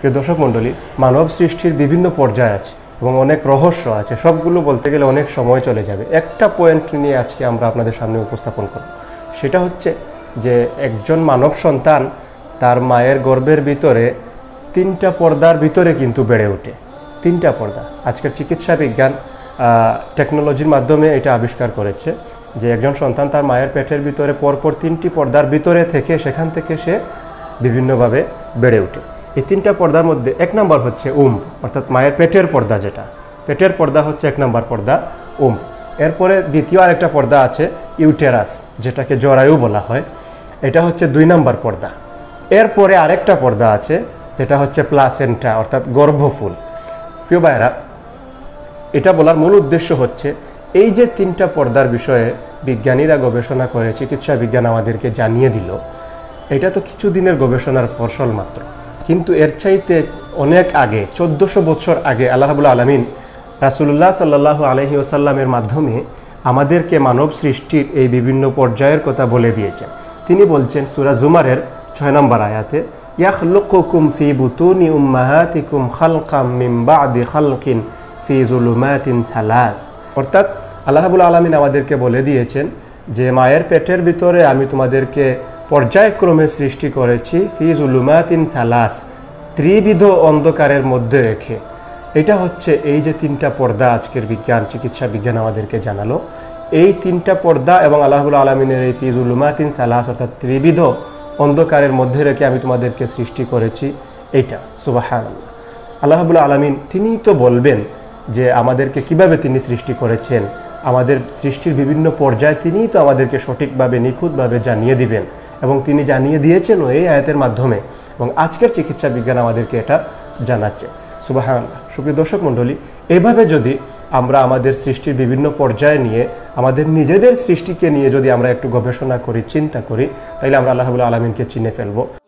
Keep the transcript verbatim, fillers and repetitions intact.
প্রিয় দর্শক মণ্ডলী, মানব সৃষ্টির বিভিন্ন পর্যায় আছে এবং অনেক রহস্য আছে। সবগুলো বলতে গেলে অনেক সময় চলে যাবে। একটা পয়েন্ট নিয়ে আজকে আমরা আপনাদের সামনে উপস্থাপন করব। সেটা হচ্ছে যে একজন মানব সন্তান তার মায়ের গর্ভের ভিতরে তিনটা পর্দার ভিতরে কিন্তু বেড়ে ওঠে। তিনটা পর্দা আজকের চিকিৎসা বিজ্ঞান টেকনোলজির মাধ্যমে এটা আবিষ্কার করেছে যে একজন সন্তান তার মায়ের পেটের ভিতরে পরপর তিনটি পর্দার ভিতরে থেকে সেখান থেকে সে বিভিন্নভাবে বেড়ে ওঠে। এই তিনটা পর্দার মধ্যে এক নম্বর হচ্ছে উম্ব, অর্থাৎ মায়ের পেটের পর্দা। যেটা পেটের পর্দা হচ্ছে এক নম্বর পর্দা, উম্ব। এরপরে দ্বিতীয় আরেকটা পর্দা আছে ইউটেরাস, যেটাকে জরায়ু বলা হয়, এটা হচ্ছে দুই নম্বর পর্দা। এরপরে আরেকটা পর্দা আছে যেটা হচ্ছে প্লাসেন্টা, অর্থাৎ গর্ভফুল। প্রিয় ভাইরা, এটা বলার মূল উদ্দেশ্য হচ্ছে এই যে তিনটা পর্দার বিষয়ে বিজ্ঞানীরা গবেষণা করে চিকিৎসা বিজ্ঞান আমাদেরকে জানিয়ে দিল, এটা তো কিছুদিনের গবেষণার ফসল মাত্র। কিন্তু এর চাইতে অনেক আগে, চোদ্দোশো বছর আগে আল্লাহ রাব্বুল আলামিন রাসূলুল্লাহ সাল্লাল্লাহু আলাইহি ওয়াসাল্লামের মাধ্যমে আমাদেরকে মানব সৃষ্টির এই বিভিন্ন পর্যায়ের কথা বলে দিয়েছেন। তিনি বলছেন সূরা জুমারের ছয় নম্বর আয়াতে, ইয়াখলুকুকুম ফি বুতুনি উম্মাহাতিকুম খালকাম মিন বাদি খালকিন ফি যুলুমাতিন সালাস। অর্থাৎ আল্লাহ রাব্বুল আলামিন আমাদেরকে বলে দিয়েছেন যে মায়ের পেটের ভিতরে আমি তোমাদেরকে পর্যায়ক্রমে সৃষ্টি করেছি ফি যুলুমাতিন সালাস, ত্রিবিধ অন্ধকারের মধ্যে রেখে। এটা হচ্ছে এই যে তিনটা পর্দা আজকের বিজ্ঞান চিকিৎসা বিজ্ঞান আমাদেরকে জানালো, এই তিনটা পর্দা এবং আল্লাহ রাব্বুল আলামিনের এই ফি যুলুমাতিন সালাস অর্থাৎ ত্রিবিধ অন্ধকারের মধ্যে রেখে আমি তোমাদেরকে সৃষ্টি করেছি। এইটা সুবহানাল্লাহ। আল্লাহ রাব্বুল আলামিন তিনিই তো বলবেন যে আমাদেরকে কিভাবে তিনি সৃষ্টি করেছেন, আমাদের সৃষ্টির বিভিন্ন পর্যায়ে তিনিই তো আমাদেরকে সঠিকভাবে নিখুঁতভাবে জানিয়ে দিবেন এবং তিনি জানিয়ে দিয়েছেনও এই আয়াতের মাধ্যমে, এবং আজকের চিকিৎসা বিজ্ঞান আমাদেরকে এটা জানাচ্ছে। সুবহানাল্লাহ। সুপ্রিয় দর্শক মণ্ডলী, এভাবে যদি আমরা আমাদের সৃষ্টির বিভিন্ন পর্যায়ে নিয়ে আমাদের নিজেদের সৃষ্টিকে নিয়ে যদি আমরা একটু গবেষণা করি, চিন্তা করি, তাহলে আমরা আল্লাহ রাব্বুল আলামিনকে চিনে ফেলবো।